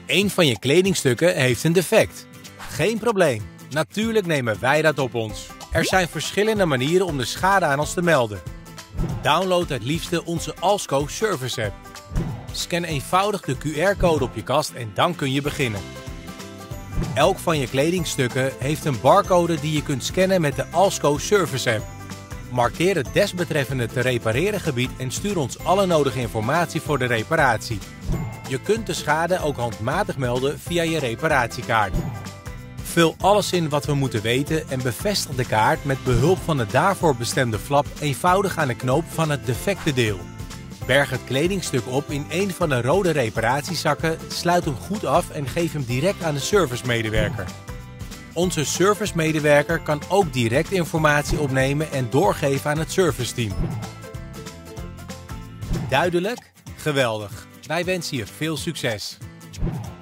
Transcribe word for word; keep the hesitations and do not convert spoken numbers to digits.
Eén van je kledingstukken heeft een defect. Geen probleem. Natuurlijk nemen wij dat op ons. Er zijn verschillende manieren om de schade aan ons te melden. Download het liefste onze Alsco Service App. Scan eenvoudig de Q R-code op je kast en dan kun je beginnen. Elk van je kledingstukken heeft een barcode die je kunt scannen met de Alsco Service App. Markeer het desbetreffende te repareren gebied en stuur ons alle nodige informatie voor de reparatie. Je kunt de schade ook handmatig melden via je reparatiekaart. Vul alles in wat we moeten weten en bevestig de kaart met behulp van de daarvoor bestemde flap eenvoudig aan de knoop van het defecte deel. Berg het kledingstuk op in een van de rode reparatiezakken, sluit hem goed af en geef hem direct aan de servicemedewerker. Onze servicemedewerker kan ook direct informatie opnemen en doorgeven aan het serviceteam. Duidelijk? Geweldig! Wij wensen je veel succes!